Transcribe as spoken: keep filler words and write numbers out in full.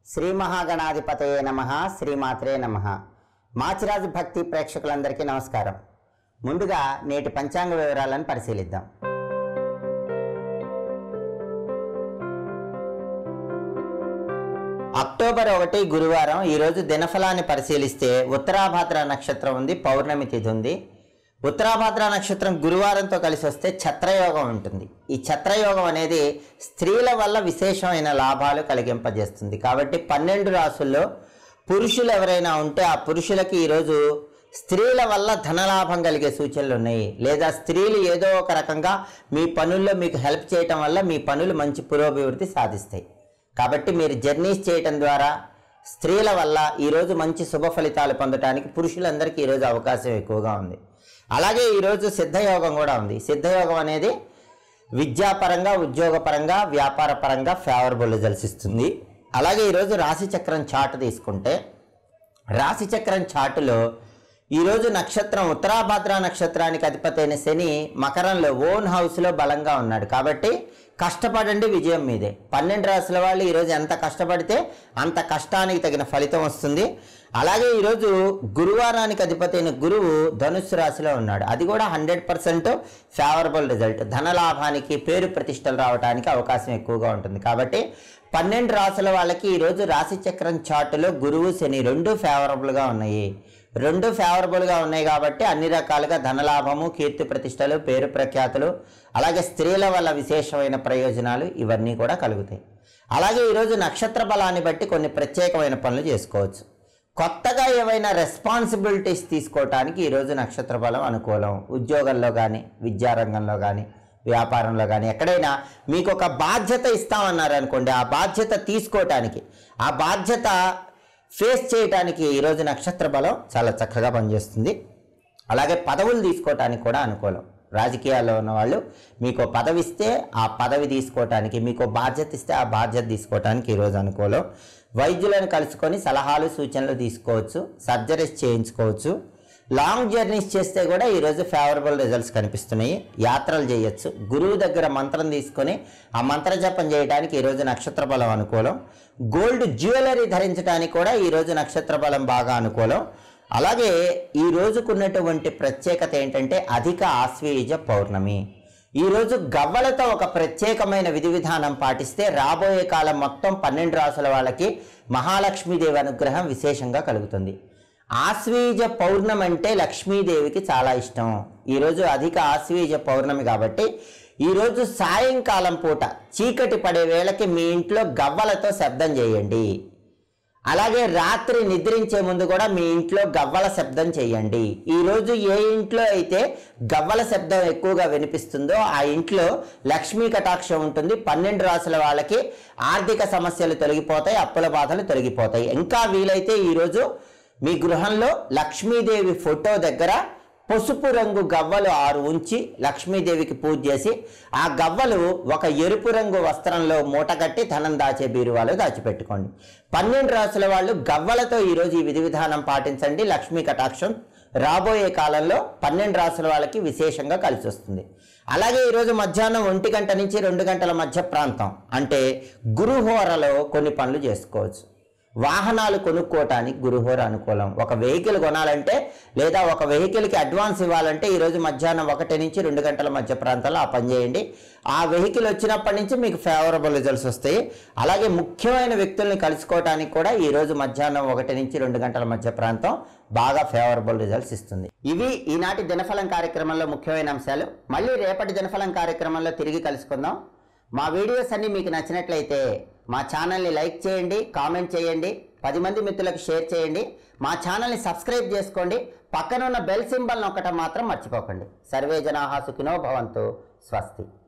శ్రీ మహాగణాధిపతయే నమః. శ్రీమాత్రే నమః. మాచిరాజు భక్తి ప్రేక్షకులందరికీ నమస్కారం. ముందుగా నేటి పంచాంగ వివరాలను పరిశీలిద్దాం. అక్టోబర్ ఒకటి గురువారం. ఈరోజు దినఫలాన్ని పరిశీలిస్తే ఉత్తరాభాద్ర నక్షత్రం ఉంది, పౌర్ణమి తిథి ఉంది. ఉత్తరాభాద్ర నక్షత్రం గురువారంతో కలిసి వస్తే ఛత్రయోగం ఉంటుంది. ఈ ఛత్రయోగం అనేది స్త్రీల వల్ల విశేషమైన లాభాలు కలిగింపజేస్తుంది. కాబట్టి పన్నెండు రాసుల్లో పురుషులు ఎవరైనా ఉంటే ఆ పురుషులకి ఈరోజు స్త్రీల వల్ల ధనలాభం కలిగే సూచనలు ఉన్నాయి. లేదా స్త్రీలు ఏదో ఒక రకంగా మీ పనుల్లో మీకు హెల్ప్ చేయటం వల్ల మీ పనులు మంచి పురోభివృద్ధి సాధిస్తాయి. కాబట్టి మీరు జర్నీస్ చేయటం ద్వారా స్త్రీల వల్ల ఈరోజు మంచి శుభ ఫలితాలు పొందడానికి పురుషులందరికీ ఈరోజు అవకాశం ఎక్కువగా ఉంది. అలాగే ఈరోజు సిద్ధయోగం కూడా ఉంది. సిద్ధయోగం అనేది విద్యాపరంగా, ఉద్యోగపరంగా, వ్యాపార పరంగా ఫేవరబుల్ రిజల్ట్స్ ఇస్తుంది. అలాగే ఈరోజు రాశిచక్రం చార్ట్ తీసుకుంటే రాశిచక్రం చార్టులో ఈరోజు నక్షత్రం ఉత్తరాభాద్ర నక్షత్రానికి అధిపతి అయిన శని మకరంలో ఓన్ హౌస్లో బలంగా ఉన్నాడు. కాబట్టి కష్టపడండి, విజయం మీదే. పన్నెండు రాశుల వాళ్ళు ఈరోజు ఎంత కష్టపడితే అంత కష్టానికి తగిన ఫలితం వస్తుంది. అలాగే ఈరోజు గురువారానికి అధిపతి అయిన గురువు ధనుస్సు రాశిలో ఉన్నాడు. అది కూడా హండ్రెడ్ పర్సెంట్ ఫేవరబుల్ రిజల్ట్. ధనలాభానికి, పేరు ప్రతిష్టలు రావడానికి అవకాశం ఎక్కువగా ఉంటుంది. కాబట్టి పన్నెండు రాశుల వాళ్ళకి ఈరోజు రాశిచక్రం చార్టులో గురువు శని రెండు ఫేవరబుల్గా ఉన్నాయి. రెండు ఫేవరబుల్గా ఉన్నాయి కాబట్టి అన్ని రకాలుగా ధనలాభము, కీర్తి ప్రతిష్టలు, పేరు ప్రఖ్యాతులు, అలాగే స్త్రీల వల్ల విశేషమైన ప్రయోజనాలు ఇవన్నీ కూడా కలుగుతాయి. అలాగే ఈరోజు నక్షత్ర బలాన్ని బట్టి కొన్ని ప్రత్యేకమైన పనులు చేసుకోవచ్చు. కొత్తగా ఏవైనా రెస్పాన్సిబిలిటీస్ తీసుకోవటానికి ఈరోజు నక్షత్ర బలం అనుకూలం. ఉద్యోగంలో కానీ, విద్యారంగంలో కానీ, వ్యాపారంలో కానీ ఎక్కడైనా మీకు ఒక బాధ్యత ఇస్తామన్నారు అనుకోండి, ఆ బాధ్యత తీసుకోవటానికి, ఆ బాధ్యత ఫేస్ చేయడానికి ఈరోజు నక్షత్ర బలం చాలా చక్కగా పనిచేస్తుంది. అలాగే పదవులు తీసుకోవటానికి కూడా అనుకూలం. రాజకీయాల్లో ఉన్న వాళ్ళు మీకు పదవి ఇస్తే ఆ పదవి తీసుకోవటానికి, మీకు బాధ్యత ఇస్తే ఆ బాధ్యత తీసుకోవటానికి ఈరోజు అనుకూలం. వైద్యులను కలుసుకొని సలహాలు, సూచనలు తీసుకోవచ్చు. సర్జరీస్ చేయించుకోవచ్చు. లాంగ్ జర్నీస్ చేస్తే కూడా ఈరోజు ఫేవరబుల్ రిజల్ట్స్ కనిపిస్తున్నాయి. యాత్రలు చేయొచ్చు. గురువు దగ్గర మంత్రం తీసుకొని ఆ మంత్ర జపం చేయడానికి ఈరోజు నక్షత్ర బలం అనుకూలం. గోల్డ్ జ్యువెలరీ ధరించడానికి కూడా ఈరోజు నక్షత్ర బలం బాగా అనుకూలం. అలాగే ఈ రోజుకున్నటువంటి ప్రత్యేకత ఏంటంటే అధిక ఆశ్వయుజ పౌర్ణమి. ఈరోజు గవ్వలతో ఒక ప్రత్యేకమైన విధి విధానం పాటిస్తే రాబోయే కాలం మొత్తం పన్నెండు రాసుల వాళ్ళకి మహాలక్ష్మీదేవి అనుగ్రహం విశేషంగా కలుగుతుంది. ఆశ్వీజ పౌర్ణమి అంటే లక్ష్మీదేవికి చాలా ఇష్టం. ఈరోజు అధిక ఆశ్వీజ పౌర్ణమి కాబట్టి ఈరోజు సాయంకాలం పూట చీకటి పడే వేళకి మీ ఇంట్లో గవ్వలతో శబ్దం చేయండి. అలాగే రాత్రి నిద్రించే ముందు కూడా మీ ఇంట్లో గవ్వల శబ్దం చేయండి. ఈరోజు ఏ ఇంట్లో అయితే గవ్వల శబ్దం ఎక్కువగా వినిపిస్తుందో ఆ ఇంట్లో లక్ష్మీ కటాక్షం ఉంటుంది. పన్నెండు రాసుల వాళ్ళకి ఆర్థిక సమస్యలు తొలగిపోతాయి, అప్పుల బాధలు తొలగిపోతాయి. ఇంకా వీలైతే ఈరోజు మీ గృహంలో లక్ష్మీదేవి ఫోటో దగ్గర పసుపు రంగు గవ్వలు ఆరు ఉంచి లక్ష్మీదేవికి పూజ చేసి ఆ గవ్వలు ఒక ఎరుపు రంగు వస్త్రంలో మూటగట్టి ధనం దాచే బీరువాలో దాచిపెట్టుకోండి. పన్నెండు రాసుల వాళ్ళు గవ్వలతో ఈరోజు ఈ విధి విధానం పాటించండి. లక్ష్మీ కటాక్షం రాబోయే కాలంలో పన్నెండు రాసుల వాళ్ళకి విశేషంగా కలిసి వస్తుంది. అలాగే ఈరోజు మధ్యాహ్నం ఒంటి గంట నుంచి రెండు గంటల మధ్య ప్రాంతం అంటే గురుహోరలో కొన్ని పనులు చేసుకోవచ్చు. వాహనాలు కొనుక్కోవటానికి గురుహోర అనుకూలం. ఒక వెహికల్ కొనాలంటే లేదా ఒక వెహికల్కి అడ్వాన్స్ ఇవ్వాలంటే ఈరోజు మధ్యాహ్నం ఒకటి నుంచి రెండు గంటల మధ్య ప్రాంతంలో ఆ పని చేయండి. ఆ వెహికల్ వచ్చినప్పటి నుంచి మీకు ఫేవరబుల్ రిజల్ట్స్ వస్తాయి. అలాగే ముఖ్యమైన వ్యక్తుల్ని కలుసుకోవటానికి కూడా ఈరోజు మధ్యాహ్నం ఒకటి నుంచి రెండు గంటల మధ్య ప్రాంతం బాగా ఫేవరబుల్ రిజల్ట్స్ ఇస్తుంది. ఇవి ఈనాటి దినఫలం కార్యక్రమంలో ముఖ్యమైన అంశాలు. మళ్ళీ రేపటి దినఫలం కార్యక్రమంలో తిరిగి కలుసుకుందాం. మా వీడియోస్ అన్నీ మీకు నచ్చినట్లయితే మా ఛానల్ని లైక్ చేయండి, కామెంట్ చేయండి, పది మంది మిత్రులకు షేర్ చేయండి. మా ఛానల్ని సబ్స్క్రైబ్ చేసుకోండి. పక్కన ఉన్న బెల్ సింబల్ నొక్కటం మాత్రం మర్చిపోకండి. సర్వే జనాః సుఖినో భవంతు. స్వస్తి.